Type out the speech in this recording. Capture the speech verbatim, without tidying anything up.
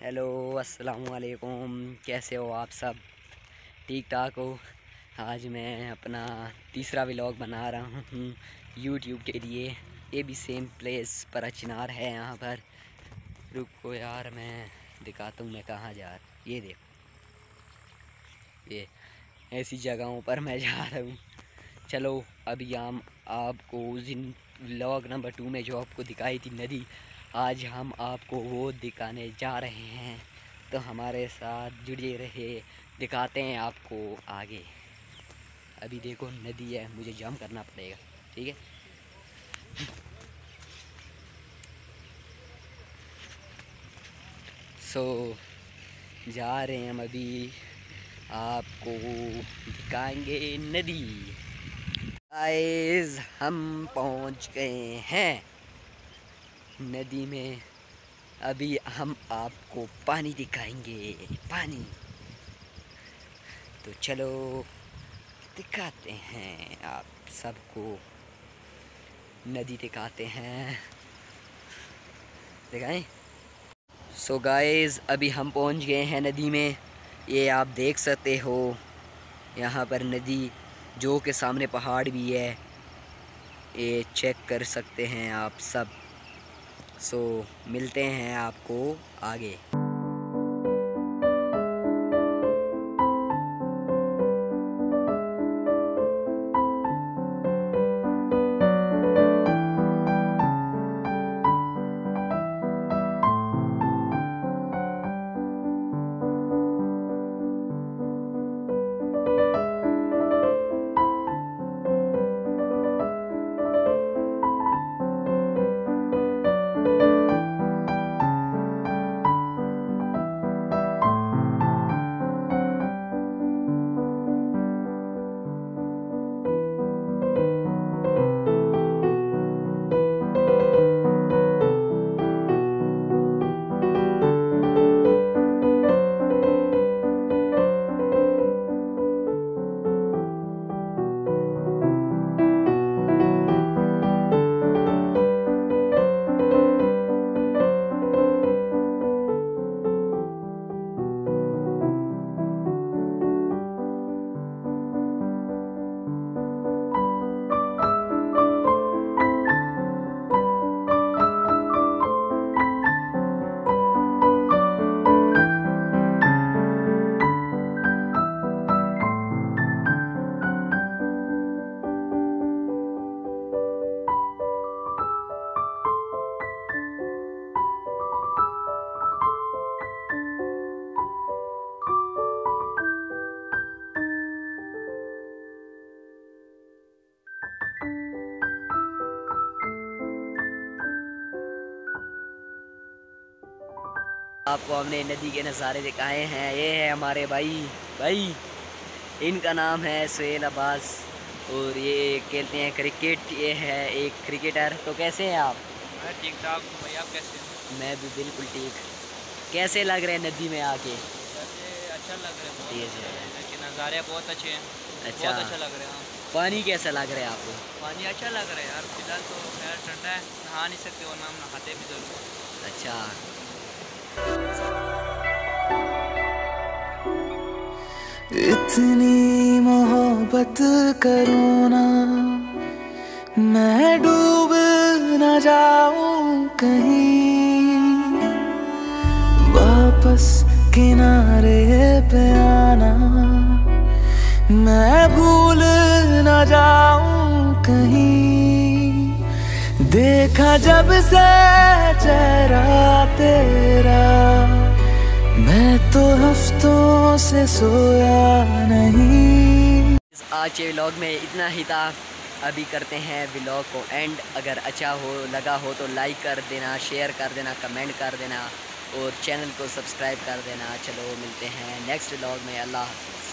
Hello अस्सलाम वालेकुम। कैसे हो आप सब? ठीक ठाक हो? आज मैं अपना तीसरा व्लॉग बना रहा हूँ यूट्यूब के लिए। ये भी सेम प्लेस पर चिनार है यहाँ पर। रुको यार, मैं दिखाता हूँ मैं कहाँ जा रहा। ये देखो, ये ऐसी जगहों पर मैं जा रहा हूँ। चलो अभी हम आपको जिन व्लॉग नंबर टू में जो आपको दिखाई थी नदी, आज हम आपको वो दिखाने जा रहे हैं। तो हमारे साथ जुड़े रहे, दिखाते हैं आपको आगे। अभी देखो नदी है, मुझे जंप करना पड़ेगा, ठीक है। सो so, जा रहे हैं हम अभी, आपको दिखाएंगे नदी। गाइस हम पहुंच गए हैं नदी में। अभी हम आपको पानी दिखाएंगे, पानी। तो चलो दिखाते हैं आप सबको, नदी दिखाते हैं, दिखाएं। सो गाइस अभी हम पहुंच गए हैं नदी में। ये आप देख सकते हो यहाँ पर नदी, जो के सामने पहाड़ भी है, ये चेक कर सकते हैं आप सब। सो मिलते हैं आपको आगे। आपको हमने नदी के नज़ारे दिखाए हैं। ये है हमारे भाई भाई इनका नाम है सुहेल अब्बास और ये खेलते हैं क्रिकेट। ये है एक क्रिकेटर। तो कैसे हैं आप? मैं ठीक ठाक हूँ भाई, आप कैसे हैं? मैं भी बिल्कुल ठीक। कैसे लग रहे हैं नदी में आके? वैसे अच्छा लग रहा है, बहुत ठीक अच्छा है। है, लेकिन नज़ारे बहुत अच्छे हैं। अच्छा, बहुत अच्छा लग रहा है। हाँ, पानी कैसा लग रहा है आपको? पानी अच्छा लग रहा है यार। फिलहाल तो खैर ठंडा है, नहा नहीं सकते वरना हम नहाते भी जरूर। अच्छा, इतनी मोहब्बत करो ना, मैं डूब न जाऊं कहीं, वापस किनारे पे आना, मैं भूल न जाऊं कहीं। देखा जब से चेहरा तेरा, मैं तो हफ्तों से सोया नहीं। आज के व्लॉग में इतना ही था। अभी करते हैं व्लॉग को एंड। अगर अच्छा हो लगा हो तो लाइक कर देना, शेयर कर देना, कमेंट कर देना और चैनल को सब्सक्राइब कर देना। चलो मिलते हैं नेक्स्ट व्लॉग में। अल्लाह हाफ़िज़।